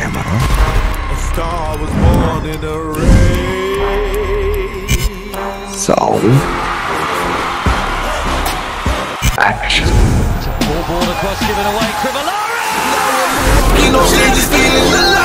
camera. A star was born in the rain. Sound. Action. Ball across, given away. Crivellaro! You know, she's just feeling alive.